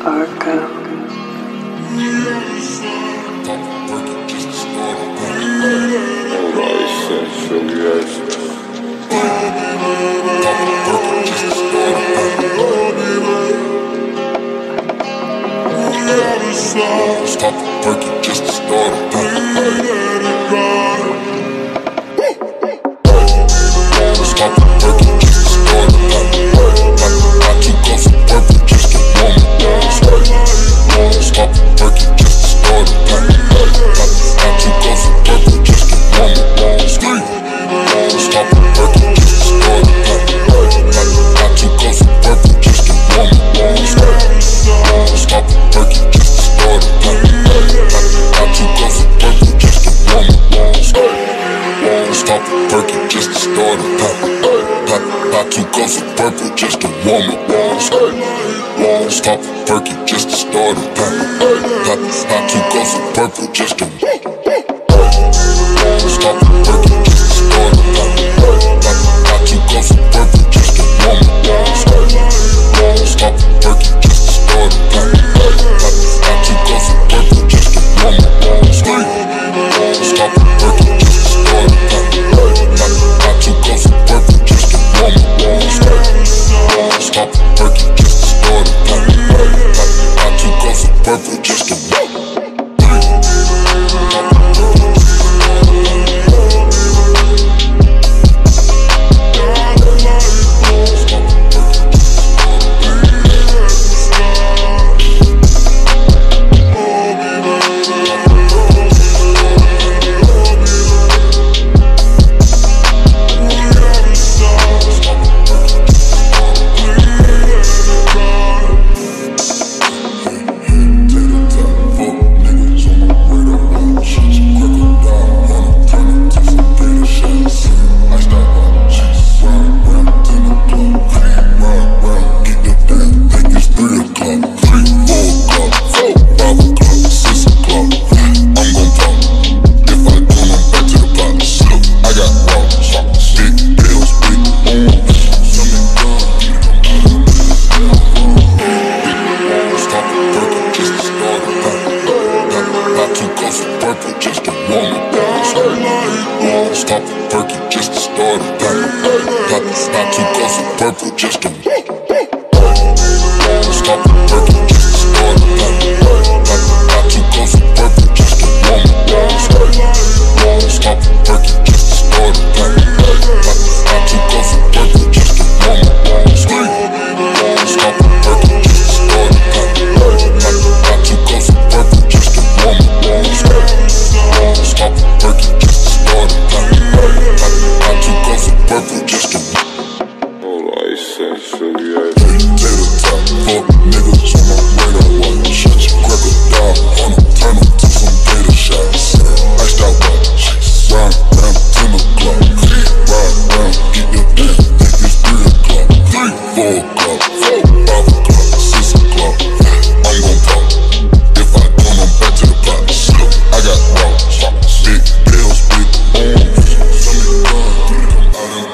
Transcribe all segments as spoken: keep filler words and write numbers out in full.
Arco. Stop the perky just to start a Stop the perky just to start a I took off some purple just to warm it. Stop the perky just to start a I took off some purple just to warm it. Stop the perky just to start a I took off some purple just to warm it. Stop the perky just to start a I took off some purple just to warm it. Stop the perky just to start a I took off some purple just to warm it. Stop the perky just to start a I took off some purple just to Stop the perky just to start a I took off some purple just to warm it. Stop the perky just to start a I took off some purple just to warm it. Stop the perky just to start a I took off some purple just to warm it. Stop the perky just to start a I took off some purple just to Stop the perky just to start a I took off some purple just to Stop the perky just to start a I took off some purple just to warm it. Stop the perky just to start a I took off some purple just to warm it. Stop the perky just to start a I took off some purple just to warm it. Stop the perky just to start a I took off some purple just to Hold on, he said, so yeah. Tater top, fuck niggas on my radar. Watch, shut your crocodile on them, turn them to some data shots. Iced out watch, round round ten o'clock. Ride round, get your damn, think it's three o'clock. Three, four o'clock, five o'clock, six o'clock. I'm gon' pop. If I don't, I'm back to the pot. I got rocks, big bills, big arms. Some of I done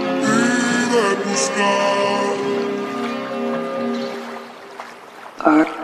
Arco.